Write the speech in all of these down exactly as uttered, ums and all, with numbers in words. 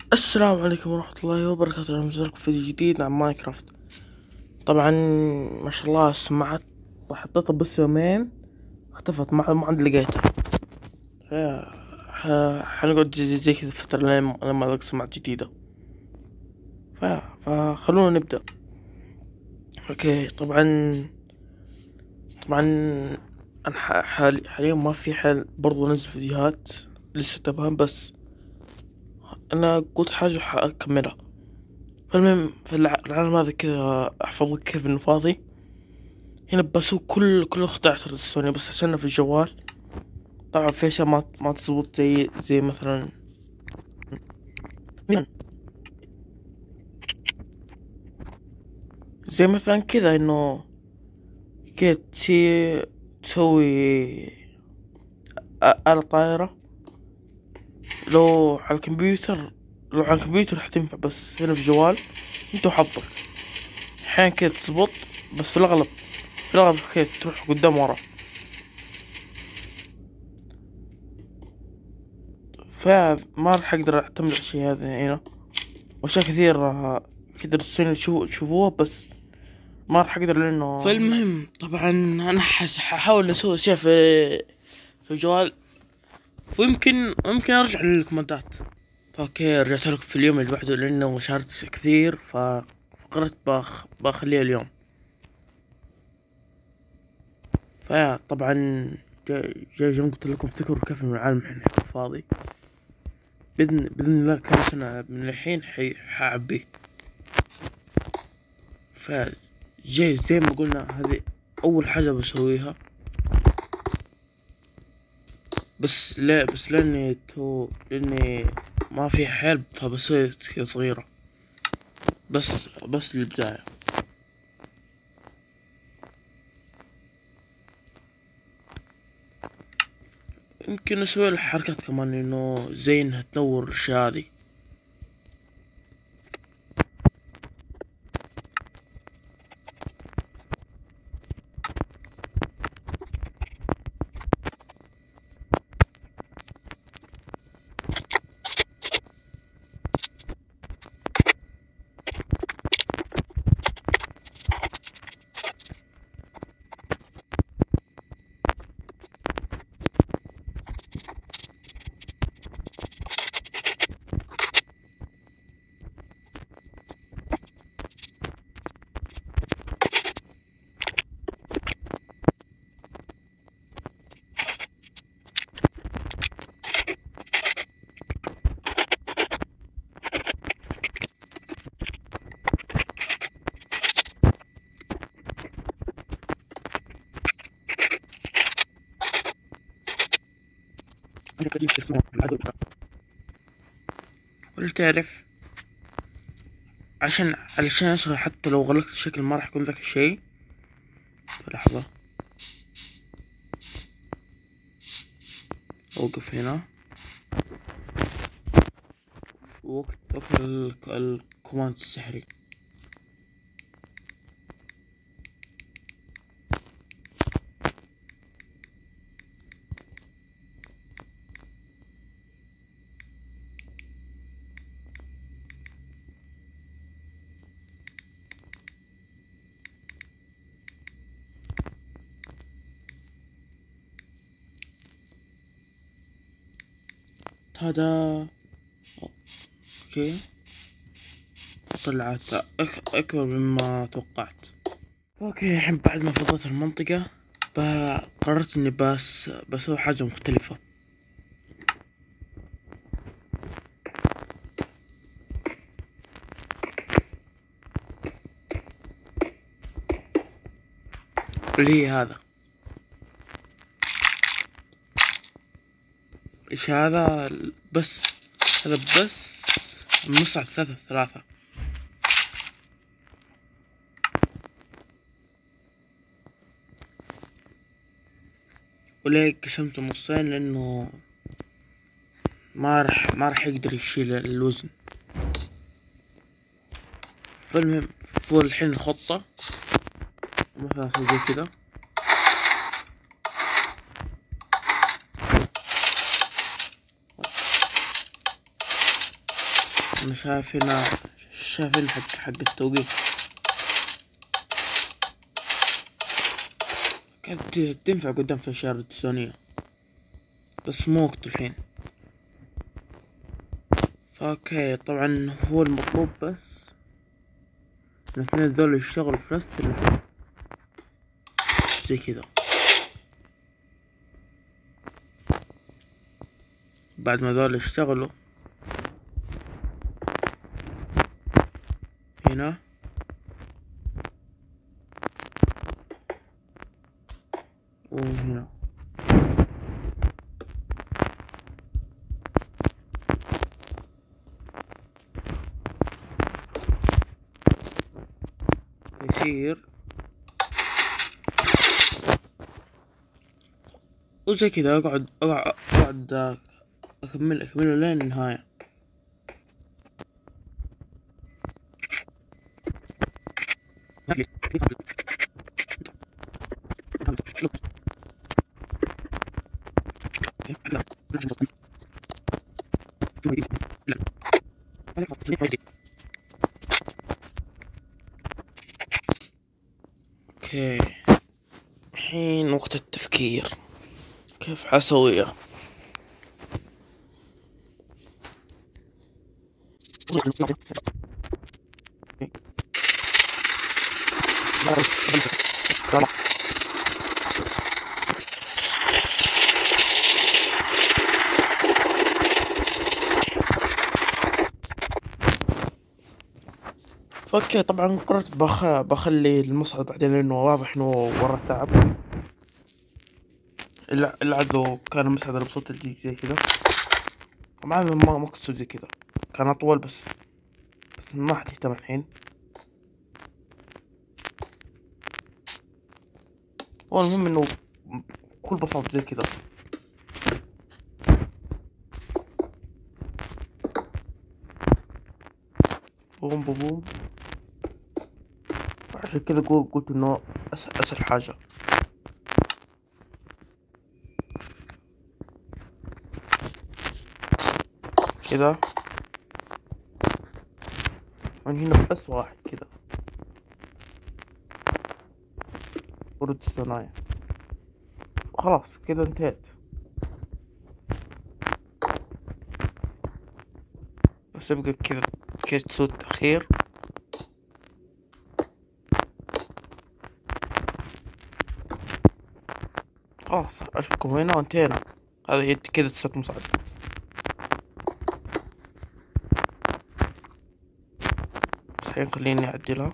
السلام عليكم ورحمة الله وبركاته. أهلا وسهلا في فيديو جديد عن ماينكرافت. طبعا ما شاء الله السماعات حطيتها بس يومين اختفت، ما ما عاد لقيتها. ف ح- حنقعد زي, زي كذا فترة لين لما الاقي سماعات جديدة. ف... فخلونا نبدأ. اوكي. طبعا طبعا انا ح- حالي حاليا ما في حال برضو انزل فيديوهات لسه تمام، بس انا قلت حاجة حأكملها. فالمهم في الع- العالم هذا كذا احفظ لك كيف انه فاضي. هنا بسوي كل كل اخداع تردستوني بس عشانه في الجوال. طبعا في اشياء ما ما تزبط زي زي مثلا زي مثلا كذا انه كذا تسي تسوي آ- آلة طائرة. لو على الكمبيوتر لو على الكمبيوتر حتنفع، بس هنا في الجوال انت وحظك. احيانا كذا تزبط، بس في الاغلب في الاغلب كذا تروح قدام ورا. فما راح اقدر اعتمد على الشي هذا هنا. واشياء كثير كذا تسوي تشوفوها، بس ما راح اقدر لانه فالمهم طبعا انا حس- ححاول اسوي اشياء في في الجوال، ويمكن يمكن ارجع للكومنتات. اوكي، رجعت لكم في اليوم اللي بعده لانه شاركت كثير، فقررت بخ... بخليها اليوم. فطبعا جاي جاي جاي قلت لكم افتكروا كيف إنه العالم الحين حيكون فاضي. باذن باذن الله كم سنة من الحين حي... حعبيه. فجاي زي ما قلنا هذه اول حاجة بسويها، بس لا بس لاني تو لاني ما في حيل، فبصير كذا صغيرة. بس بس للبداية. يمكن اسوي له حركات كمان انه زي انها تنور الاشياء هذي. ولا تعرف، عشان علشان اشرح حتى لو غلقت الشكل ما راح يكون ذاك الشيء. لحظة، اوقف هنا. وقت وقت ال- الكوماند السحري. هذا اوكي، طلعت أك... اكبر مما توقعت. اوكي، الحين بعد ما فضيت المنطقة ب- قررت اني بس بسوي حاجة مختلفة. اللي هي هذا. ايش هذا؟ بس هذا بس مصعد ثلاثة ثلاثة. وليه قسمته نصين؟ لانه ما راح ما راح يقدر يشيل الوزن. فالمهم، هو الحين الخطة مثلا اسوي زي كذا. انا شايف هنا شايف هنا حق حق التوقيت كانت تنفع قدام في الشارع السونية، بس مو وقته الحين. فاوكي طبعا هو المطلوب بس الاثنين ذول يشتغلوا في نفس اللحظة زي كذا. بعد ما ذول يشتغلوا هنا وهنا يصير وزي كذا. اقعد اقعد اقعد اكمل اكمله لين النهاية. اوكي الحين وقت التفكير كيف حسويها. فاوكي طبعا قررت بخ... بخلي المصعد بعدين لانه واضح انه ورا تعب. اللي اللي عدو كان المصعد اللي بصوت الجيك زي كذا. طبعا ما ما كنت زي كذا، كان اطول بس بس ما حد يهتم الحين. هو المهم انه كل بساطة زي كذا. بوم بوم بوم. عشان كذا قلت انه اسهل اسهل حاجة كذا من هنا بس واحد كذا ورد صنايع خلاص كذا انتهيت. بس يبقى كذا كيت صوت اخير. خلاص اشوفكم هنا وانتهينا. هذا يد كذا ست مساعدة. بس الحين خليني اعدلها.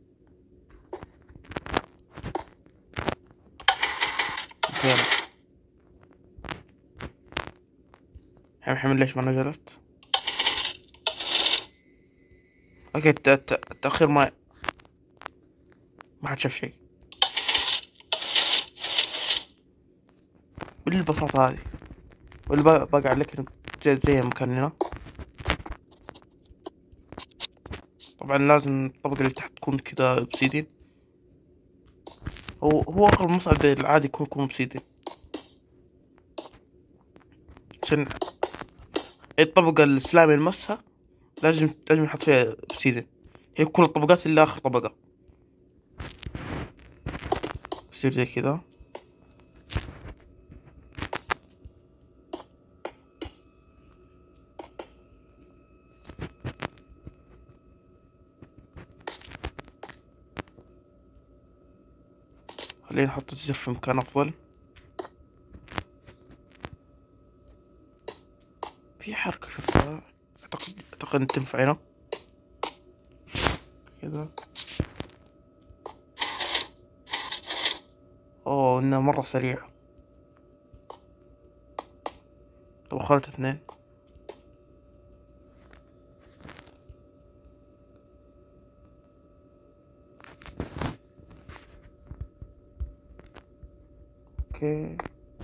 انتهينا. الحين محمد ليش ما نزلت؟ اوكي التأخير ما ما حد شاف شي بالبساطة هذه. واللي بقى عليك انك زي زي مكاننا. طبعا لازم الطبقة اللي تحت تكون كذا بسيدين. هو هو اغلب المصعد العادي يكون يكون بسيدين عشان الطبقة الإسلامي نمسها لازم لازم نحط فيها بسيدين. هي كل الطبقات إلا آخر طبقة يصير زي كذا. خلينا نحط الزر في مكان أفضل. في حركة شفتها أعتقد أعتقد إن تنفع هنا كذا. أوه إنها مرة سريعة. لو خلت اثنين اوكي.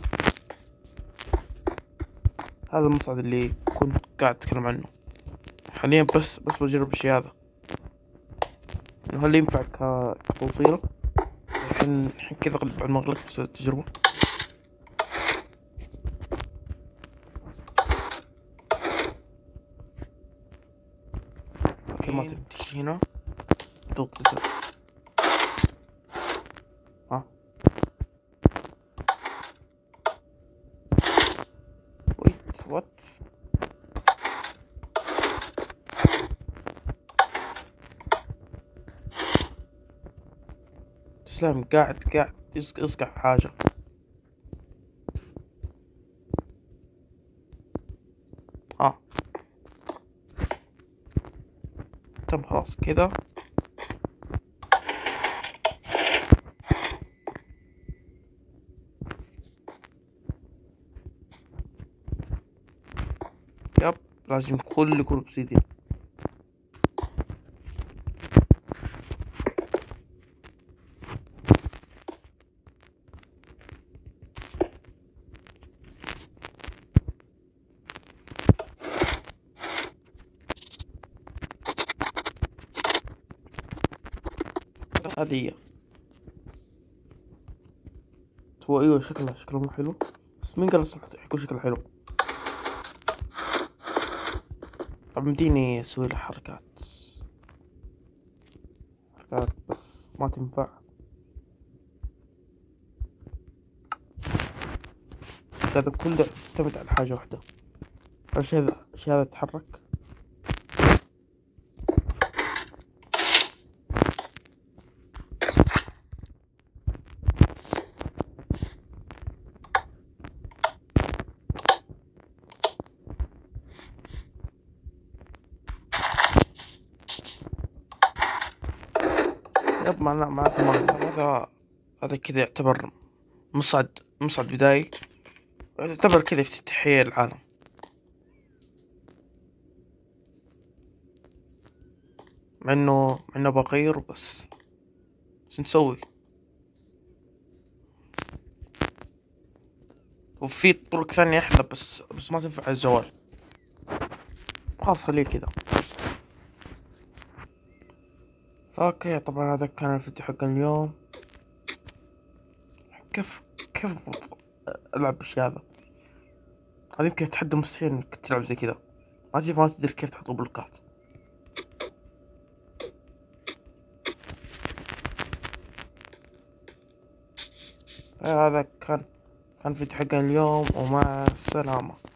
هذا المصعد اللي كنت قاعد اتكلم عنه حاليا. بس بس بجرب الشي هذا انه هل ينفع كتوصيله. الحين الحين كذا بعد ما غلقت بسوي التجربة. ما تمشي هنا تضغط كذا. ها ويت وات تسلم. قاعد قاعد يسق- يصقع حاجة. ها تم خلاص كذا. يب لازم كل كل obsidian. هذه هي. هو ايوه شكله شكله مو حلو، بس مين قال اصلا يكون شكله حلو؟ طب مديني اسوي له حركات حركات بس ما تنفع. هذا كله يعتمد على حاجة واحدة. الشيء هذا الشيء هذا يتحرك. يب معناه معناته ما هذا هذا كذا يعتبر مصعد مصعد بداية، يعتبر كذا افتتاحية للعالم. مع انه مع انه بغير بس بس نسوي. وفي طرق ثانية احلى بس بس ما تنفع على الزوال. خلاص خليه كذا. اوكي طبعا هذا كان الفيديو حق اليوم. كيف كيف العب بالشي هذا؟ هذا يمكن تحدي مستحيل انك تلعب زي كذا. ما تدري ما تدري كيف تحط بلوكات. هذا كان كان فيديو حق اليوم ومع السلامة.